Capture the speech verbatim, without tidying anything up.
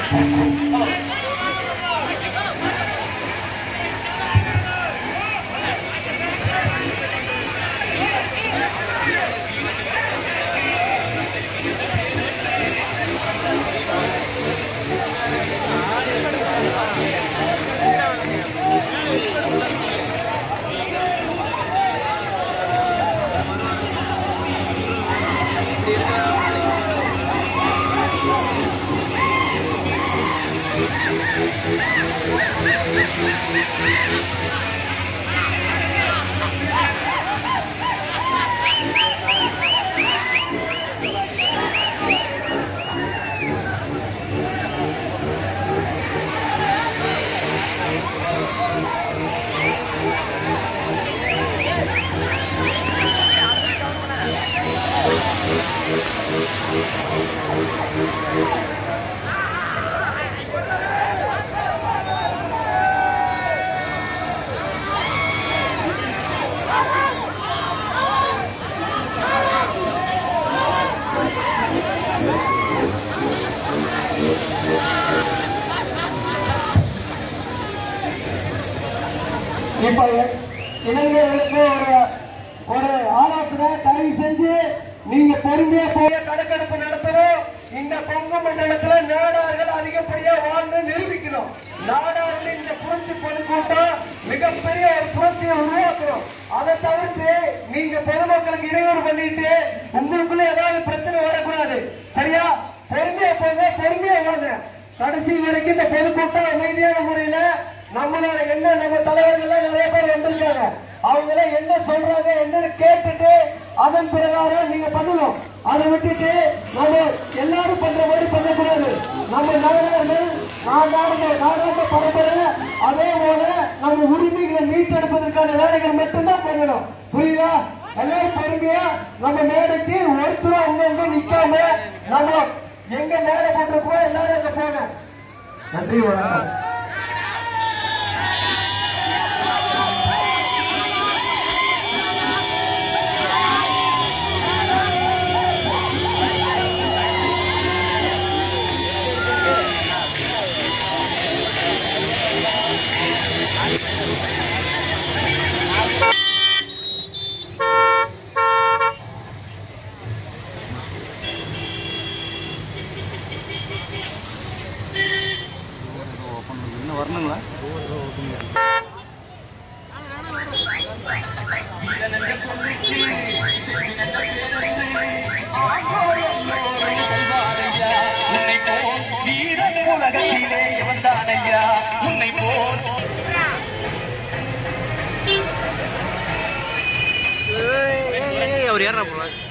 இப்ப இளைஞர்களுக்கு ஒரு ஒரு ஆலோசனை, தயவு செஞ்சு நீங்க பொறுமையா போய் கணக்கெடுப்பு நடத்தணும். இந்த கொங்கு மண்டலத்துல நாடார்கள் அதிகப்படியா வாழ்ந்து நிரூபிக்கணும். நாடார்கள் இந்த புரட்சி பொதுக்கூட்டம் மிகப்பெரிய ஒரு புரட்சியை உருவாக்கணும். அதை தவிர்த்து நீங்க பொதுமக்களுக்கு இடையூறு பண்ணிட்டு உங்களுக்குள்ள ஏதாவது பிரச்சனை வரக்கூடாது. சரியா? பொறுமையா போங்க, பொறுமையா வாங்க. கடைசி வரைக்கும் இந்த பொதுக்கூட்டம் அமைதியான முறையில நம்மளோட என்ன நம்ம தலைவர்கள் நிறைய பேர் வந்திருக்காங்க. அவங்க என்ன சொல்றாங்க என்னன்னு கேட்டுட்டு அதன் பிரகாரம் நீங்க பண்ணணும். அதை விட்டுட்டு நம்ம எல்லாரும் பண்ற மாதிரி பண்ணக்கூடாது. நம்ம நாடார்கள் நாடாளுமன்ற நாடாளுமன்ற பரம்பரை அதே போல நம்ம உரிமைகளை மீட்டெடுப்பதற்கான வேலைகள் மட்டும்தான் பண்ணணும். புரியுதா? எல்லாரும் பொறுமையா நம்ம மேடைக்கு ஒருத்தரும் அங்க நிக்காம நம்ம எங்க மேடை போட்டிருக்கோம் எல்லாரும் அங்க போங்க. நன்றி, வணக்கம். வரணுங்களா? அவர் ஏற போறாங்க.